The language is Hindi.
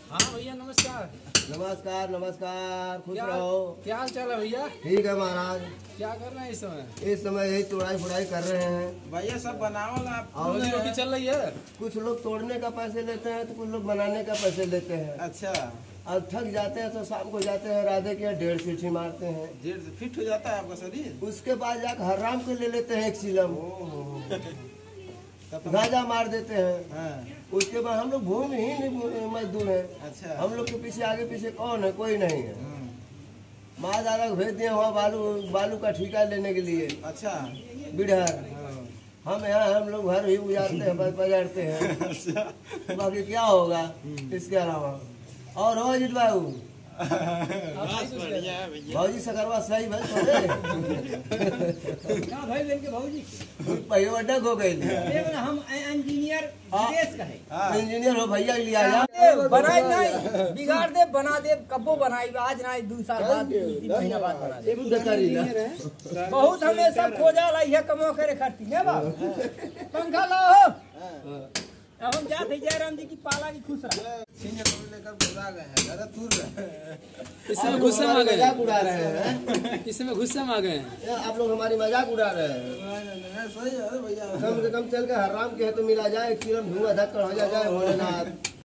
हाँ भैया नमस्कार। नमस्कार नमस्कार, खुश क्या रहो। क्या हाल चाल है भैया? ठीक है महाराज। क्या कर रहे हैं इस समय? इस समय यही तोड़ाई फुड़ाई कर रहे हैं। भैया सब बनावल आप रोजी रोटी चल रही है? कुछ लोग तोड़ने का पैसे लेते हैं तो कुछ लोग बनाने का पैसे लेते हैं। अच्छा अब थक जाते हैं तो शाम को जाते हैं राधे के यहाँ 1.5 सीठी मारते हैं। 1.5 फिट हो जाता है आपका शरीर। उसके बाद जाकर हराम के ले लेते हैं 1 चिलम, गांजा मार देते हैं। हाँ। उसके बाद हम लोग भूमिहीन मजदूर हैं। अच्छा हम लोग के पीछे आगे पीछे कौन है? कोई नहीं है। माँ दादा को भेज दिए वहाँ बालू का ठेका लेने के लिए। अच्छा बिढ़र हाँ। हम यहाँ हम लोग घर ही उजाड़ते हैं, बजाड़ते हैं। अच्छा बाकी क्या होगा इसके अलावा? और हो अजीत बाबू भाजी सकरवा सही भाई क्या भाई लेके भाऊजी पहिए अड्डा हो गई। हम इंजीनियर विदेश का है। इंजीनियर हो भैया लिया जा बनाई नहीं बिगाड़ दे बना दे कब्बो बनाई आज ना 2 साल बाद 3 महीना बाद बना दे। बहुत हमेशा खोजा लाई है कमो करे खर्ची है बाबू। पंखा लाओ। अब हम जाते जयराम जी की पाला की खुश रहा। लेकर गुजरा गए हैं, ज़्यादा दूर रहे। इसमें गुस्सा में आ गए, मजाक उड़ा रहे हैं। इसमें गुस्सा में आ गए। आप लोग हमारी मजाक उड़ा रहे हैं। सही है भैया। कम से कम चल के हराम के है तो मिला जाए, किरण धुआं धक्कर हो जाए भोलेनाथ।